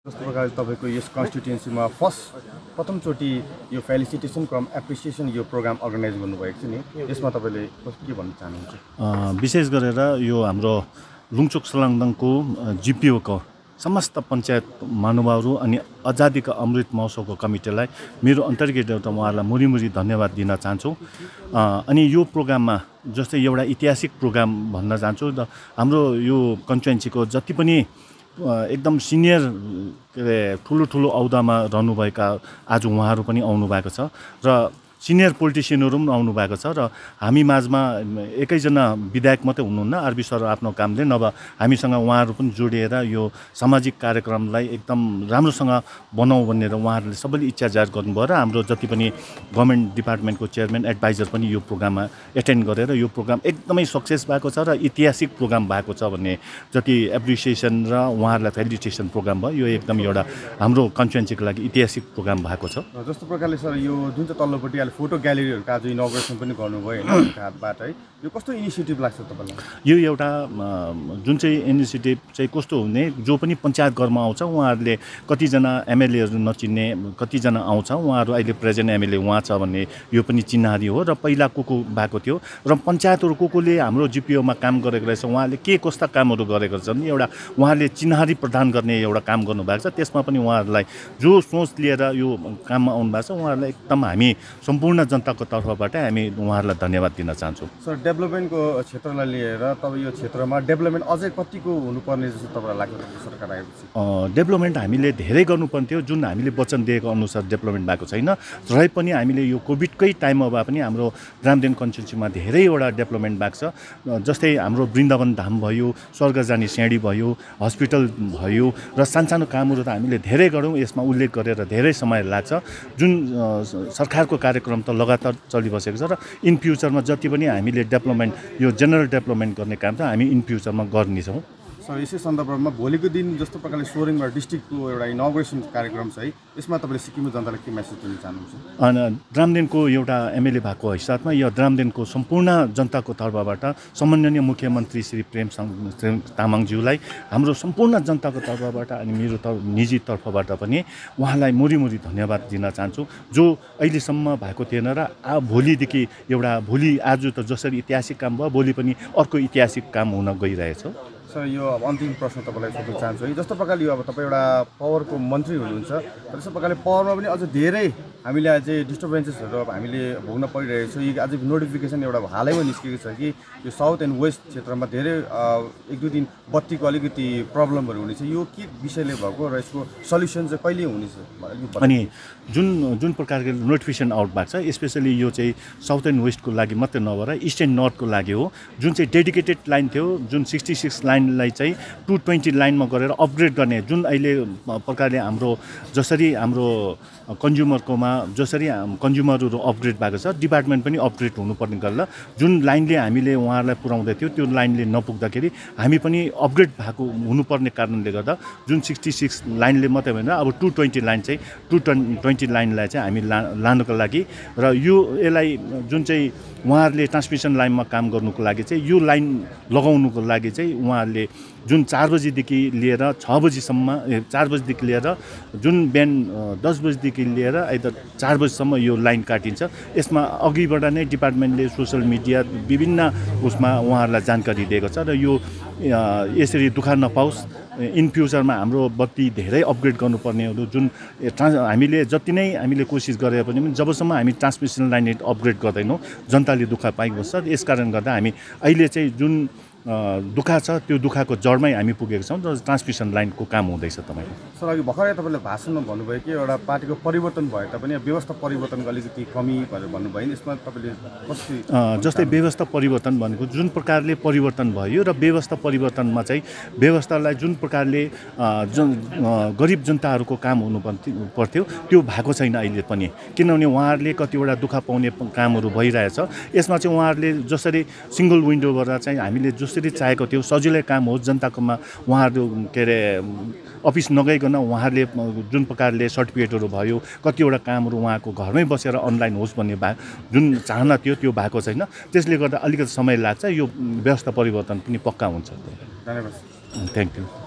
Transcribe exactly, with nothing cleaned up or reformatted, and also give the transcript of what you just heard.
जस्तो प्रकारले तपाईको यस कन्स्टिट्युएन्सीमा फर्स्ट प्रथमचोटि यो फेलिसिटेसन कम एप्रिसिएसन यो प्रोग्राम अर्गनाइज गर्नुभएको छ नि, यसमा तपाईले के भन्न चाहनुहुन्छ? विशेष गरेर यो हाम्रो लुङचोक सलाङदाङको जीपीयू को समस्त पञ्चायत महानुभावहरू अनि आजादी का अमृत महोत्सवको कमिटीलाई मेरो अन्तर्गत एउटा उहाँहरूलाई मुरीमुरी धन्यवाद दिन चाहन्छु। अनि यो प्रोग्राममा जस्तै एउटा ऐतिहासिक प्रोग्राम भन्न चाहन्छु। हाम्रो यो कन्स्टिट्युएन्सीको जति पनि एकदम सिनियर के अरे ठुलो ठुलो औदामा रहनुभएका आज उहाँहरू पनि आउनु भएको छ र सिनियर पोलिटिसियनहरू पनि आउनु भएको छ र हामी माझमा एकैजना विधायक मात्रै हुनुहुन्न, आरबी सर आफ्नो कामले, नभए हामीसँग उहाँहरू पनि जोडिएर यो सामाजिक कार्यक्रमलाई एकदम राम्रोसँग बनाऊ भनेर उहाँहरूले सबैले इच्छा जाहेर गर्नुभयो र हाम्रो जति पनि गभर्मेन्ट डिपार्टमेन्टको चेयरम्यान एडभाइजर पनि यो प्रोग्राममा एटेन्ड गरेर यो प्रोग्राम एकदमै सक्सेस भएको छ र ऐतिहासिक प्रोग्राम भएको छ भन्ने जति एप्रिसिएसन र उहाँहरूलाई फेलिसिटेसन प्रोग्राम भयो, यो एकदम एउटा हाम्रो कन्स्टिट्युएन्सीको लागि ऐतिहासिक प्रोग्राम भएको छ। जस्तो प्रकारले सर यो जुन चाहिँ तल्लोपट्टि फोटो ग्यालेरीहरुको आज इनोग्रेसन पनि गर्नुभयो हैन हातबाट है, यो कस्तो इनिसिएटिभ लाग्छ तपाईलाई? यो एउटा जुन चाहिँ इनिसिएटिभ चाहिँ कस्तो हुने, जो पनि पञ्चायत घरमा आउँछ उहाँहरूले कतिजना एमएलएहरू नचिन्ने कतिजना आउँछ, उहाँहरू अहिले प्रेजेन्ट एमएलए उहाँ छ भन्ने यो पनि चिन्हारी हो र पहिला को को भएको थियो र पञ्चायतहरू को कोले हाम्रो जीपीओमा काम गरेको रहेछ, उहाँले के कस्ता कामहरू गरेको छन् एउटा उहाँले चिन्हारी प्रदान गर्ने एउटा काम गर्नुभएको छ। त्यसमा पनि उहाँहरूलाई जो सोच लिएर यो काममा आउनु भएको छ उहाँहरूलाई एकदम हामी सम्पूर्ण जनताको तर्फबाट हामी उहाँहरूलाई धन्यवाद दिन चाहन्छौँ। सर डेभलपमेन्टको क्षेत्रलाई लिएर तपाईँ यो क्षेत्रमा डेभलपमेन्ट अझै कतिको हुनुपर्ने जस्तो तपाईँलाई लाग्छ सरकार आएपछि? डेभलपमेन्ट हामीले धेरै गर्नुपर्ने थियो, जुन हामीले वचन दिएको अनुसार डेभलपमेन्ट भएको छैन। तरै पनि हामीले यो कोभिडकै टाइममा भए पनि हाम्रो दारामदिन कन्स्टिट्युएन्सीमा धेरैवटा डेभलपमेन्ट भएको छ। जस्तै हाम्रो वृन्दावन धाम भयो, स्वर्ग जाने सिँढी भयो, हस्पिटल भयो र सानसानो कामहरू त हामीले धेरै गऱ्यौँ, यसमा उल्लेख गरेर धेरै समय लाग्छ। जुन सरकारको कार्यक्रम त लगातार चलिबसेको छ र इन फ्युचरमा जति पनि हामीले डेभलपमेन्ट यो जेनरल डेभलपमेन्ट गर्ने काम त हामी इन फ्युचरमा गर्नेछौँ। सर यसै सन्दर्भमा भोलिको दिन जस्तो प्रकारले सोरेङबाट डिस्ट्रिक्टको एउटा इनोग्रेसन कार्यक्रम छ है, यसमा तपाईँले सिक्किमको जनतालाई के मेसेज दिन चाहनुहुन्छ? अनि दारामदिनको एउटा एमएलए भएको हैसियतमा यो दारामदिनको सम्पूर्ण जनताको तर्फबाट सम्माननीय मुख्यमन्त्री श्री प्रेम तामाङज्यूलाई हाम्रो सम्पूर्ण जनताको तर्फबाट अनि मेरो तर्फ निजी तर्फबाट पनि उहाँलाई मुरीमुरी धन्यवाद दिन चाहन्छु, जो अहिलेसम्म भएको थिएन र आ भोलिदेखि एउटा भोलि आज त जसरी ऐतिहासिक काम भयो भोलि पनि अर्को ऐतिहासिक काम हुन गइरहेछ। सर यो अब अन्तिम प्रश्न तपाईँलाई सोध्न चाहन्छु है, जस्तो प्रकारले यो अब तपाईँ एउटा पावरको मन्त्री हुनुहुन्छ, त्यस्तो प्रकारले पावरमा पनि अझ धेरै हामीले अझै डिस्टर्बेन्सेसहरू अब हामीले भोग्न परिरहेको छ। यो अझै नोटिफिकेसन एउटा हालैमा निस्केको छ कि यो साउथ एन्ड वेस्ट क्षेत्रमा धेरै एक दुई दिन बत्तीको अलिकति प्रब्लमहरू हुनेछ, यो के विषयले भएको र यसको सल्युसन चाहिँ कहिले हुनेछ? अनि जुन जुन प्रकारको नोटिफिकेसन आउट भएको छ स्पेसली यो चाहिँ साउथ एन्ड वेस्टको लागि मात्रै नभएर इस्ट एन्ड नर्थको लागि हो। जुन चाहिँ डेडिकेटेड लाइन थियो, जुन सिक्सटी सिक्स लाइनलाई चाहिँ टू ट्वेन्टी लाइनमा गरेर अपग्रेड गर्ने, जुन अहिले प्रकारले हाम्रो जसरी हाम्रो कन्ज्युमरकोमा जसरी कन्ज्युमरहरू अपग्रेड भएको छ, डिपार्टमेन्ट पनि अपग्रेड हुनुपर्ने गरेर जुन लाइनले हामीले उहाँहरूलाई पुर्याउँदै थियो त्यो लाइनले नपुग्दाखेरि हामी पनि अपग्रेड भएको हुनुपर्ने कारणले गर्दा जुन सिक्सटी सिक्स लाइनले मात्रै होइन अब टू ट्वेन्टी लाइन चाहिँ टू ट्वेन्टी लाइनलाई चाहिँ हामी ला लानुको लागि र यो यसलाई जुन चाहिँ उहाँहरूले ट्रान्समिसन लाइनमा काम गर्नुको लागि चाहिँ यो लाइन लगाउनुको लागि चाहिँ उहाँहरूले जुन चार बजीदेखि लिएर छ बजीसम्म चार बजीदेखि लिएर जुन बिहान दस बजीदेखि लिएर आइदर चार बजीसम्म यो लाइन काटिन्छ। यसमा अघिबाट नै डिपार्टमेन्टले सोसियल मिडिया विभिन्न उसमा उहाँहरूलाई जानकारी दिएको छ र यो यसरी दुःख नपाओस्, इन फ्युचरमा हाम्रो बत्ती धेरै अपग्रेड गर्नुपर्नेहरू जुन ट्रान्स हामीले जति नै हामीले कोसिस गरे पनि जबसम्म हामी ट्रान्समिसन लाइन अपग्रेड गर्दैनौँ जनताले दुःख पाइबस्छ। यसकारण गर्दा हामी अहिले चाहिँ जुन दुःख छ त्यो दुःखको जडमै हामी पुगेको छौँ र ट्रान्समिसन लाइनको काम हुँदैछ। तपाईँको सर अघि भर्खरै तपाईँले भाषणमा भन्नुभयो कि एउटा पार्टीको परिवर्तन भए तापनि व्यवस्था परिवर्तनको अलिकति कमी भनेर भन्नुभयो नि, यसमा तपाईँले कसरी? जस्तै व्यवस्था परिवर्तन भनेको जुन प्रकारले परिवर्तन भयो र व्यवस्था परिवर्तनमा चाहिँ व्यवस्थालाई जुन प्रकारले जुन गरिब जनताहरूको काम हुनु पर्थ्यो त्यो भएको छैन अहिले पनि, किनभने उहाँहरूले कतिवटा दुःख पाउने कामहरू भइरहेछ। यसमा चाहिँ उहाँहरूले जसरी सिङ्गल विन्डोबाट चाहिँ हामीले जसरी चाहेको थियो सजिलै काम हो जनताकोमा, उहाँहरू के अरे अफिस नगइकन उहाँहरूले जुन प्रकारले सर्टिफिकेटहरू भयो कतिवटा कामहरू उहाँको घरमै बसेर अनलाइन होस् भन्ने भा जुन चाहना थियो त्यो भएको छैन। त्यसले गर्दा अलिकति समय लाग्छ, यो व्यवस्था परिवर्तन पनि पक्का हुन्छ। धन्यवाद। Thank you.